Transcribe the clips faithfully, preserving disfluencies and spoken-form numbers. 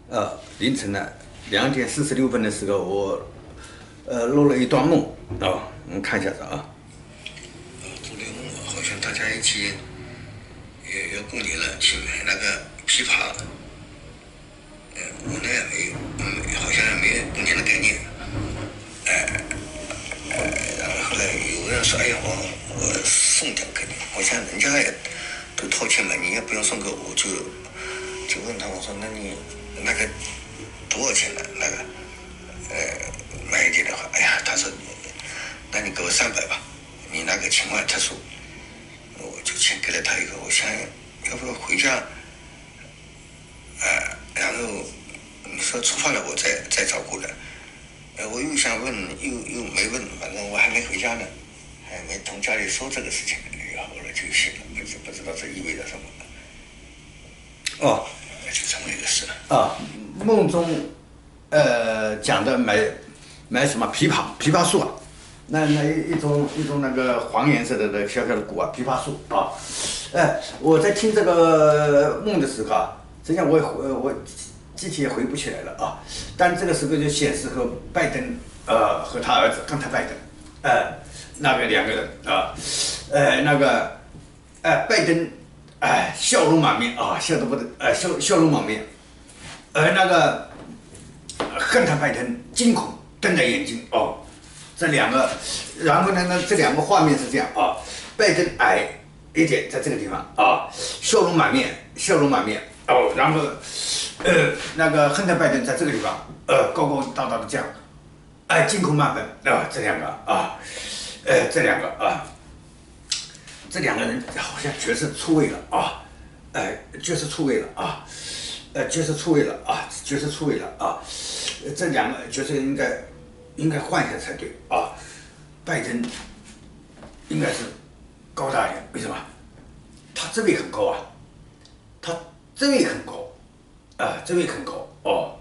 呃，凌晨呢两点四十六分的时候，我呃录了一段梦啊，我们看一下子啊。 呃，做这个梦好像大家一起也要过年了，去买那个枇杷。呃，我呢也没有，嗯，好像也没有过年的概念。哎、呃，然后后来有人说，哎呀，我我送点给你，我想人家也都掏钱买，你也不用送给我，就就问他，我说那你那个多少钱呢？那个呃买一点的话，哎呀，他说那你给我三百吧，你那个情况特殊，我就钱给了他一个，我想要不要回家，呃，然后你说出发了我再再找过来，呃，我又想问又又没问，反正我还没回家呢，还没同家里说这个事情，然后来就醒了，不知不知道这意味着什么。 哦， 就这么一个事。 啊，梦中呃讲的买买什么枇杷枇杷树啊，那那一一种一种那个黄颜色的那小小的果啊，枇杷树啊。哎，我在听这个梦的时候啊，实际上我也回我具体也回不起来了啊。但这个时候就显示和拜登呃和他儿子跟他拜登，呃那个两个人啊，呃那个呃拜登哎笑容满面啊，笑得不得呃笑笑容满面，而那个亨特拜登惊恐瞪着眼睛哦，这两个，然后呢，那这两个画面是这样啊，拜登矮一点，在这个地方啊，笑容满面，笑容满面哦，然后呃那个亨特拜登在这个地方，呃高高大大的这样，哎惊恐万分啊，这两个啊，呃这两个啊，这两个人好像角色错位了啊，哎角色错位了啊。呃，角色错位了啊，角色错位了啊，呃这两个角色应该应该换一下才对啊。拜登应该是高大一点，为什么？他这位很高啊，他这位很高，啊，这位很高哦，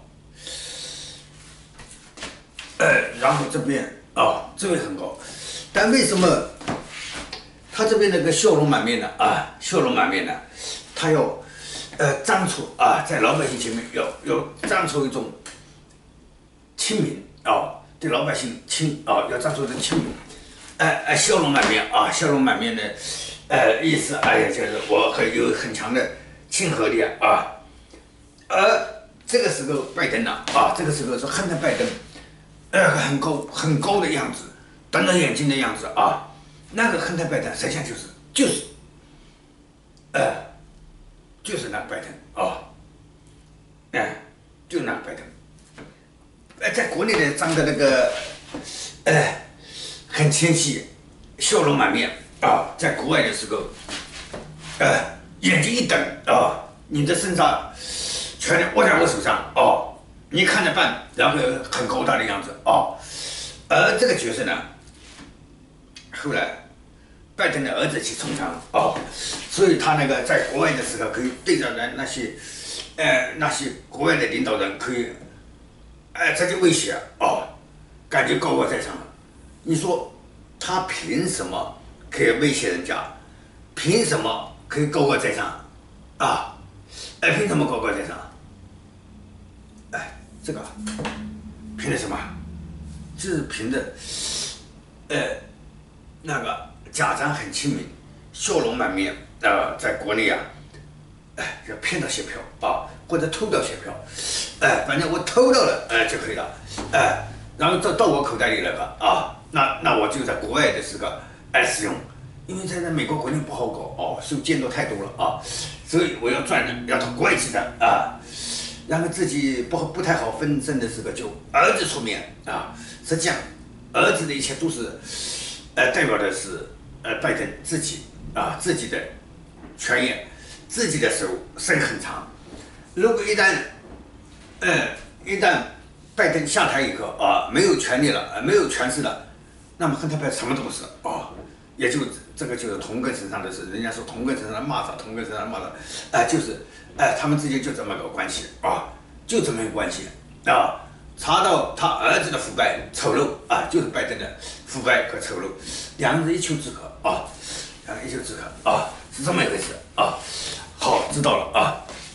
呃，然后这边啊，这位很高，但为什么他这边那个笑容满面的啊，笑容满面的，他要。呃，张出啊，在老百姓前面要要张出一种亲民啊，对老百姓亲啊，要张出一种亲民，哎、呃、哎，笑容满面啊，笑容满面的，呃，意思，哎呀，就是我很有很强的亲和力啊。而这个时候，拜登呢啊，这个时候是亨特拜登，呃，很高很高的样子，瞪着眼睛的样子啊，那个亨特拜登实际上就是就是，呃。就是那个拜登啊，哎、哦，就那个拜登，哎，在国内的长得那个，哎，很纤细，笑容满面啊，在国外的时候，哎，眼睛一瞪啊，你的身上全握在我手上哦，你看着办，然后很高大的样子哦，而这个角色呢，后来。拜登的儿子去冲场哦，所以他那个在国外的时候可以对着那那些，呃那些国外的领导人可以，哎、呃、直接威胁哦，感觉高高在上了。你说他凭什么可以威胁人家？凭什么可以高高在上？啊，哎凭什么高高在上？哎这个凭的什么？就是凭着，呃那个。假装很亲民，笑容满面啊、呃，在国内啊，哎，要骗到些票啊，或者偷到些票，哎，反正我偷到了，哎就可以了，哎，然后到到我口袋里来吧啊，那那我就在国外的时候哎使用，因为在那美国国内不好搞哦，受监督太多了啊，所以我要赚人，要到国外去赚啊，然后自己不不太好分身的时候，就儿子出面啊，实际上儿子的一切都是，呃，代表的是。呃，拜登自己啊，自己的权益，自己的手伸很长。如果一旦，呃，一旦拜登下台以后啊，没有权利了，呃，没有权势了，那么亨特拜什么都不是啊，也就这个就是同根生上的事。人家说同根生上的蚂蚱，同根生上的蚂蚱，哎、呃，就是，哎、呃，他们之间就这么个关系啊，就这么个关系啊。查到他儿子的腐败丑陋啊，就是拜登的腐败和丑陋，两个人一丘之貉啊，两个人一丘之貉啊，是这么一回事啊。好，知道了啊，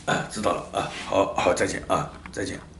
啊，知道了啊，好好，再见啊，再见。